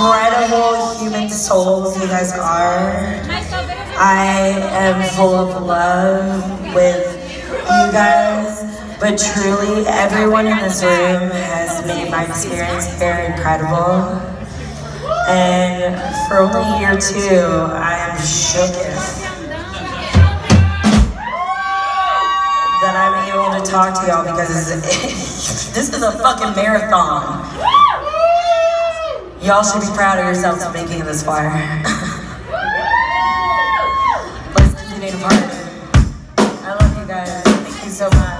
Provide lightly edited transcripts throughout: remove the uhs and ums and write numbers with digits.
incredible human souls you guys are. I am full of love with you guys, but truly everyone in this room has made my experience here incredible. And for only year 2, I am shooketh that I'm able to talk to y'all because this is a fucking marathon. Y'all should be proud of yourselves for making it this far. Let's continue to party. I love you guys. Thank you so much.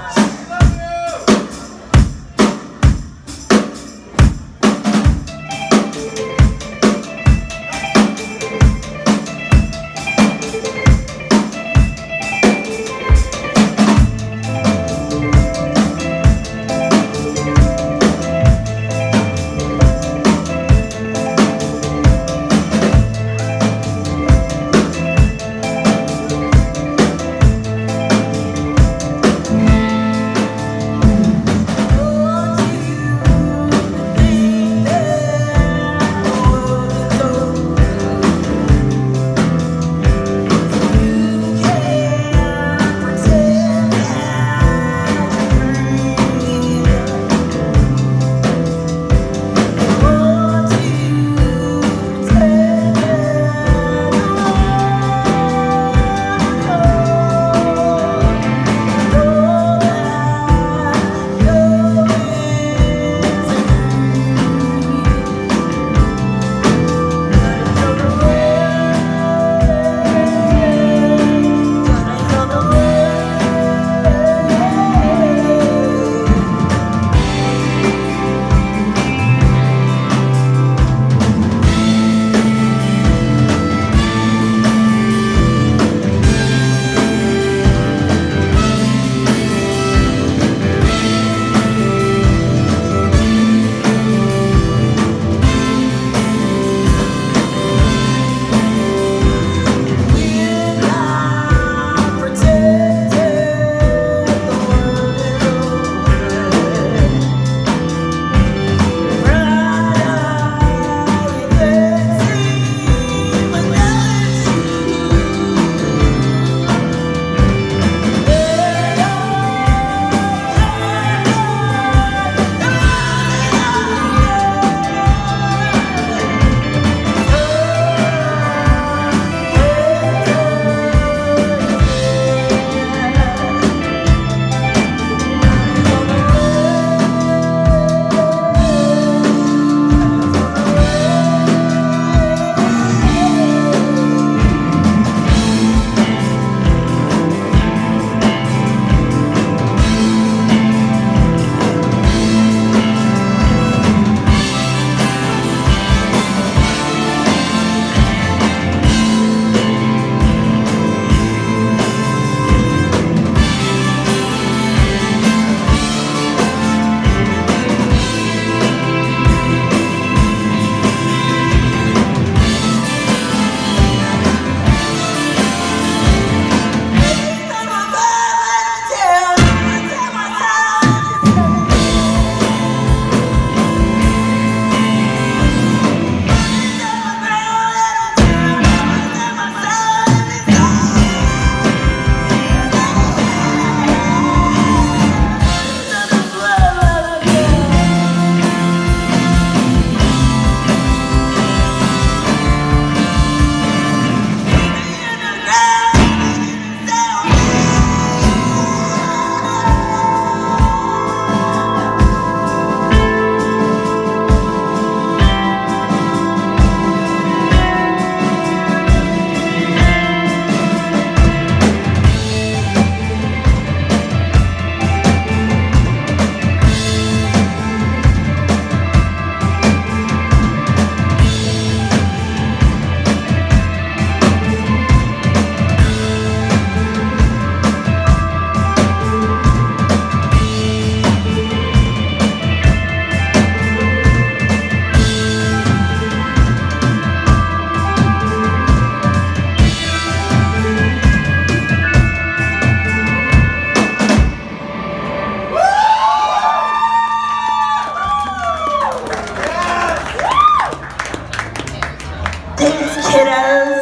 kiddos.